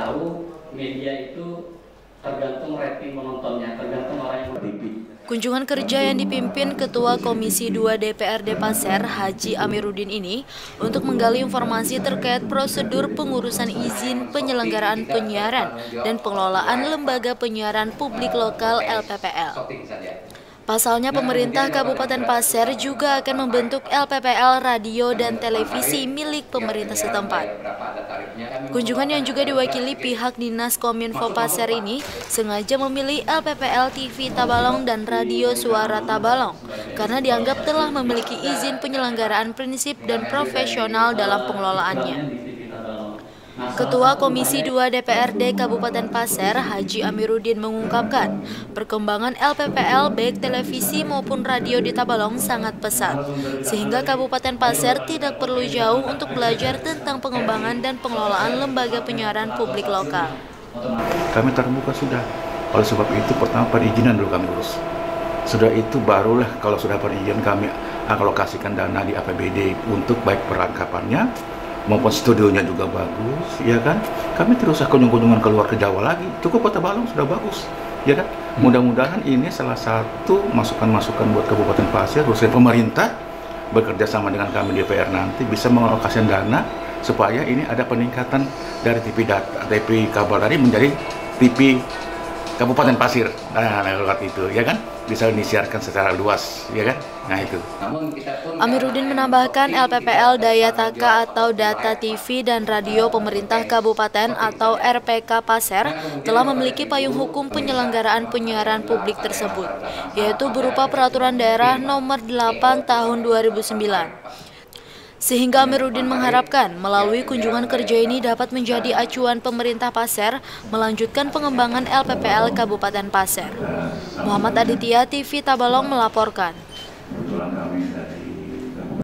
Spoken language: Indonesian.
tahu media itu tergantung rating penontonnya, tergantung orang yang TV. Kunjungan kerja yang dipimpin Ketua Komisi 2 DPRD Pasir, Haji Amiruddin ini untuk menggali informasi terkait prosedur pengurusan izin penyelenggaraan penyiaran dan pengelolaan lembaga penyiaran publik lokal LPPL. Pasalnya pemerintah Kabupaten Pasir juga akan membentuk LPPL radio dan televisi milik pemerintah setempat. Kunjungan yang juga diwakili pihak Dinas Kominfo Pasir ini sengaja memilih LPPL TV Tabalong dan Radio Suara Tabalong karena dianggap telah memiliki izin penyelenggaraan prinsip dan profesional dalam pengelolaannya. Ketua Komisi 2 DPRD Kabupaten Pasir, Haji Amiruddin mengungkapkan, perkembangan LPPL baik televisi maupun radio di Tabalong sangat pesat, sehingga Kabupaten Pasir tidak perlu jauh untuk belajar tentang pengembangan dan pengelolaan lembaga penyiaran publik lokal. Kami terbuka sudah, oleh sebab itu pertama perizinan dulu kami urus. Sudah itu barulah kalau sudah perizinan kami alokasikan dana di APBD untuk baik perlengkapannya, maupun studionya juga bagus, ya kan? Kami terus kunjungan keluar ke Jawa lagi. Cukup Kota Balong sudah bagus, ya kan? Mudah-mudahan ini salah satu masukan-masukan buat Kabupaten Pasir, khususnya pemerintah bekerja sama dengan kami DPR nanti bisa mengalokasikan dana supaya ini ada peningkatan dari TV kabel tadi menjadi TV Kabupaten Pasir. Nah, lewat itu, ya kan? Bisa disiarkan secara luas, ya kan? Nah itu. Amiruddin menambahkan LPPL Daya Taka atau Data TV dan Radio Pemerintah Kabupaten atau RPK Pasir telah memiliki payung hukum penyelenggaraan penyiaran publik tersebut, yaitu berupa Peraturan Daerah Nomor 8 Tahun 2009. Sehingga Amiruddin mengharapkan melalui kunjungan kerja ini dapat menjadi acuan pemerintah Pasir melanjutkan pengembangan LPPL Kabupaten Pasir. Muhammad Aditya, TV Tabalong melaporkan.